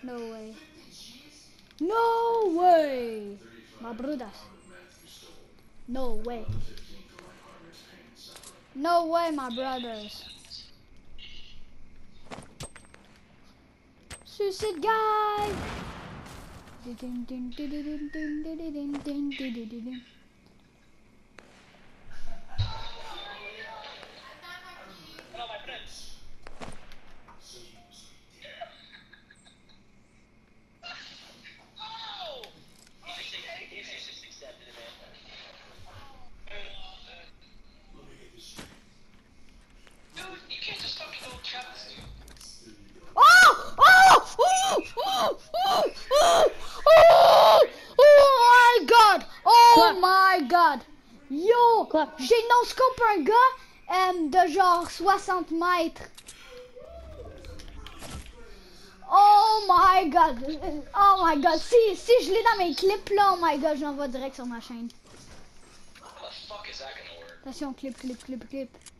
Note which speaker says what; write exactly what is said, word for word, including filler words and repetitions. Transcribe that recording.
Speaker 1: No way. No way. My brothers. No way. No way, my brothers. Suicide guy. Oh my god! Yo! J'ai no-scope un gars euh, de genre soixante mètres. Oh my god! Oh my god! Si, si je l'ai dans mes clips là, oh my god, je l'envoie direct sur ma chaîne. Attention, clip, clip, clip, clip.